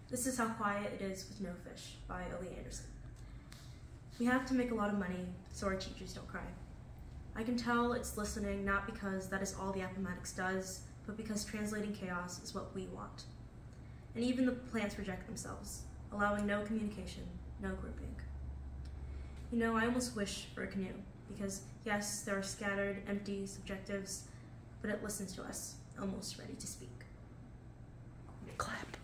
This is how quiet it is with no fish by Aaliyah Anderson. We have to make a lot of money so our teachers don't cry. I can tell it's listening not because that is all the Appomattox does, but because translating chaos is what we want. And even the plants reject themselves, allowing no communication, no grouping. You know, I almost wish for a canoe, because yes, there are scattered, empty subjectives, but it listens to us, almost ready to speak. Clap.